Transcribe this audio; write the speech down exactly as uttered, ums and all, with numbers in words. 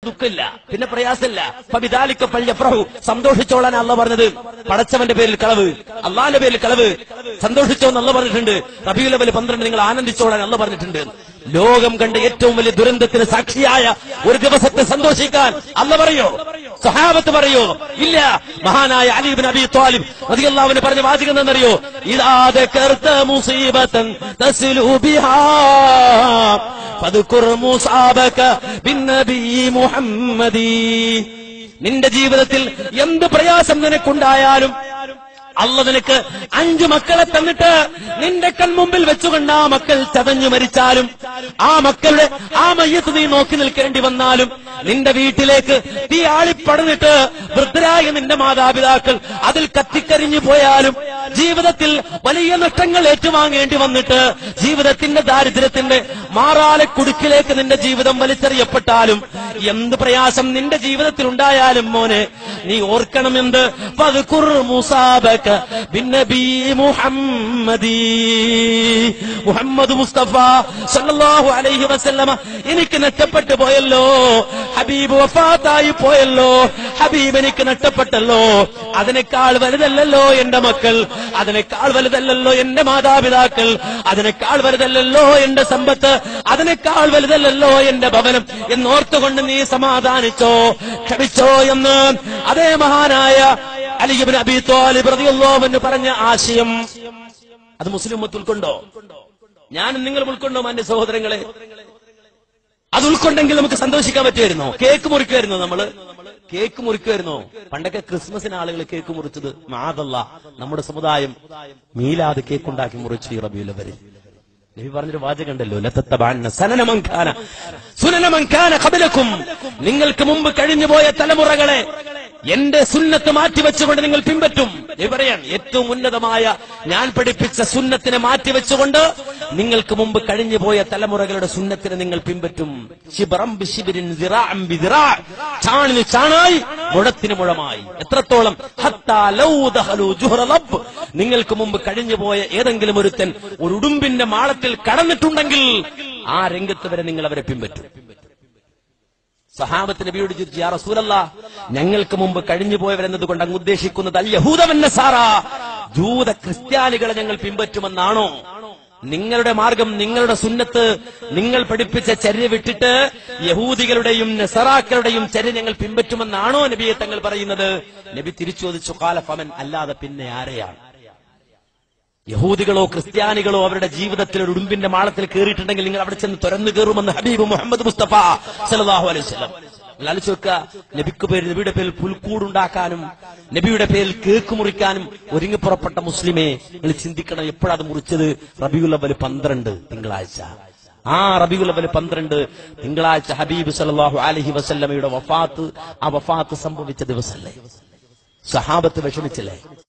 ദുഃഖമില്ല, പിന്നെ പ്രയാസമില്ല. ഫബിദാലിക ഫൽയഫ്റഹു, സന്തോഷിച്ചോളാൻ അല്ലാഹ് പറഞ്ഞത്. പടച്ചവന്റെ പേരിൽ കളവ്, അള്ളാന്റെ പേരിൽ കളവ്, സന്തോഷിച്ചോ എന്ന് അല്ലാഹ് പറഞ്ഞിട്ടുണ്ട്. റബീഉൽ അവ്വൽ പന്ത്രണ്ട് നിങ്ങൾ ആനന്ദിച്ചോളാൻ അല്ലാഹ് പറഞ്ഞിട്ടുണ്ട്. ലോകം കണ്ട ഏറ്റവും വലിയ ദുരന്തത്തിന് സാക്ഷിയായ ഒരു ദിവസത്തെ സന്തോഷിക്കാൻ അല്ലാഹ് പറയോ? സഹാബത്ത് പറയോ? ഇല്ല. മഹാനായ അലി ഇബ്നു അബീ ത്വാലിബ് റളിയല്ലാഹു അൻഹു പറഞ്ഞ വാചകം എന്താണെന്നറിയോ? ഇദാ ദകർത മുസീബതൻ തസ്ലു ബിഹാ ഫദ്കുർ മുസാബക ബിന്നബി മുഹമ്മദി. നിന്റെ ജീവിതത്തിൽ എന്ത് പ്രയാസം നിനക്കുണ്ടായാലും അല്ലാഹ് നിനക്ക് അഞ്ചു മക്കളെ തന്നിട്ട് നിന്റെ കൺമുമ്പിൽ വെച്ചുകൊണ്ട് ആ മക്കൾ ചതഞ്ഞു മരിച്ചാലും, ആ മക്കളുടെ ആ മയ്യത്ത് നീ നോക്കി നിൽക്കേണ്ടി വന്നാലും, നിന്റെ വീട്ടിലേക്ക് തീ ആളിപ്പടന്നിട്ട് വൃദ്ധരായ നിന്റെ മാതാപിതാക്കൾ അതിൽ കത്തിക്കരിഞ്ഞു പോയാലും, ജീവിതത്തിൽ വലിയ നഷ്ടങ്ങൾ ഏറ്റുവാങ്ങേണ്ടി വന്നിട്ട് ജീവിതത്തിന്റെ ദാരിദ്ര്യത്തിന്റെ മാറാലെ കുടുക്കിലേക്ക് നിന്റെ ജീവിതം വലിച്ചെറിയപ്പെട്ടാലും, എന്ത് പ്രയാസം നിന്റെ ജീവിതത്തിൽ ഉണ്ടായാലും മോനെ നീ ഓർക്കണം എന്ത്? ഫദ്കുർ മുസാബക ബിന്നബി മുഹമ്മദി. മുഹമ്മദ് മുസ്തഫ സല്ലല്ലാഹു അലൈഹി വസല്ലമ എനിക്ക് നഷ്ടപ്പെട്ടു പോയല്ലോ, ഹബീബ് വഫാത്തായി പോയല്ലോ, ഹബീബ് എനിക്ക് നഷ്ടപ്പെട്ടല്ലോ. അതിനേക്കാൾ വലുതല്ലല്ലോ എന്റെ മക്കൾ, അതിനേക്കാൾ വലുതല്ലല്ലോ എന്റെ മാതാപിതാക്കൾ, അതിനേക്കാൾ വലുതല്ലല്ലോ എന്റെ സമ്പത്ത്, അതിനേക്കാൾ വലുതല്ലല്ലോ എന്റെ ഭവനം എന്നോർത്തുകൊണ്ട് നീ സമാധാനിച്ചോ, ക്ഷമിച്ചോ എന്ന് അതേ മഹാനായ അലി ഇബ്നു അബീ ത്വാലിബ് റളിയല്ലാഹു അൻഹു പറഞ്ഞ ആശയം അത് മുസ്ലിം ഉമ്മത്ത് ഉൾക്കൊണ്ടോ? ഞാനും നിങ്ങളും ഉൾക്കൊണ്ടോ മാന്യ സഹോദരങ്ങളെ? അത് ഉൾക്കൊണ്ടെങ്കിൽ നമുക്ക് സന്തോഷിക്കാൻ പറ്റുമായിരുന്നോ? കേക്ക് മുറിക്കുമായിരുന്നോ? നമ്മള് കേക്ക് മുറിക്കുമായിരുന്നോ? പണ്ടൊക്കെ ക്രിസ്മസിന് ആളുകൾ കേക്ക് മുറിച്ചത് മഅദല്ലാഹ് നമ്മുടെ സമുദായം മീലാദ് കേക്ക് ഉണ്ടാക്കി മുറിച്ചു. ഈ റബീഉൽ അവ്വൽ നബി പറഞ്ഞൊരു വാചകം ഉണ്ടല്ലോ, ലതത്തബഅന്ന സനന മൻ കാന സുനന മൻ കാന ഖബലകും. നിങ്ങൾക്ക് മുമ്പ് കഴിഞ്ഞുപോയ തലമുറകളെ എന്റെ സുന്നത്ത് മാറ്റിവെച്ചുകൊണ്ട് നിങ്ങൾ പിൻപറ്റും. പറയാൻ ഏറ്റവും ഉന്നതമായ ഞാൻ പഠിപ്പിച്ച സുന്നത്തിനെ മാറ്റിവെച്ചുകൊണ്ട് നിങ്ങൾക്ക് മുമ്പ് കഴിഞ്ഞുപോയ തലമുറകളുടെ സുന്നത്തിനെ നിങ്ങൾ പിൻപറ്റും. ശിബ്റൻ ബിശിബ്രിൻ സിറാഅൻ ബിസിറാ, ചാണിന് ചാണായി മുഴത്തിന് മുഴമായി. എത്രത്തോളം? ഹത്താ ലൗ ദഖലു ജുഹ്റ ലബ്, നിങ്ങൾക്ക് മുമ്പ് കഴിഞ്ഞുപോയ ഏതെങ്കിലും ഒരുത്തൻ ഒരു ഉടുമ്പിന്റെ മാളത്തിൽ കടന്നിട്ടുണ്ടെങ്കിൽ ആ രംഗത്ത് വരെ നിങ്ങൾ അവരെ പിൻപറ്റും. സഹാബത്ത് നബിയോട് ചോദിച്ചു, യാ റസൂലല്ലാഹ്, ഞങ്ങൾക്ക് മുമ്പ് കഴിഞ്ഞു പോയവരെന്നതുകൊണ്ട് അങ്ങ് ഉദ്ദേശിക്കുന്നത് അൽ യഹൂദ വന്നസാറാ, ജൂത ക്രിസ്ത്യാനികളെ ഞങ്ങൾ പിൻപറ്റുമെന്നാണോ? നിങ്ങളുടെ മാർഗം, നിങ്ങളുടെ സുന്നത്ത്, നിങ്ങൾ പഠിപ്പിച്ച ചര്യ വിട്ടിട്ട് യഹൂദികളുടെയും നസറാക്കളുടെയും ചര്യ ഞങ്ങൾ പിൻപറ്റുമെന്നാണോ നബിയെ തങ്ങൾ പറയുന്നത്? നബി തിരിച്ചു ചോദിച്ചു, ഖാല ഫമൻ, അല്ലാതെ പിന്നെ ആരെയാണ്? യഹൂദികളോ ക്രിസ്ത്യാനികളോ അവരുടെ ജീവിതത്തിൽ ഒരു ഉടുമ്പിന്റെ മാളത്തിൽ കയറിയിട്ടുണ്ടെങ്കിൽ നിങ്ങൾ അവിടെ ചെന്ന് തുറന്നു കയറുമെന്ന് ഹബീബ് മുഹമ്മദ് മുസ്തഫ സല്ലല്ലാഹു അലൈഹി വസല്ലം. ആലോചിച്ച് വെക്കുക, നബിക്ക് പേര് നബിയുടെ പേരിൽ പുൽക്കൂടുണ്ടാക്കാനും നബിയുടെ പേരിൽ കേക്ക് മുറിക്കാനും ഒരുങ്ങി പുറപ്പെട്ട മുസ്ലിമെ നിങ്ങൾ ചിന്തിക്കണം, എപ്പോഴത് മുറിച്ചത്? റബീഉൽ അവ്വൽ പന്ത്രണ്ട് തിങ്കളാഴ്ച. ആ റബീഉൽ അവ്വൽ പന്ത്രണ്ട് തിങ്കളാഴ്ച ഹബീബ് സല്ലല്ലാഹു അലൈഹി വസല്ലമയുടെ വഫാത്ത്, ആ വഫാത്ത് സംഭവിച്ച ദിവസമല്ലേ? സഹാബത്ത് വിഷമിച്ചില്ലേ?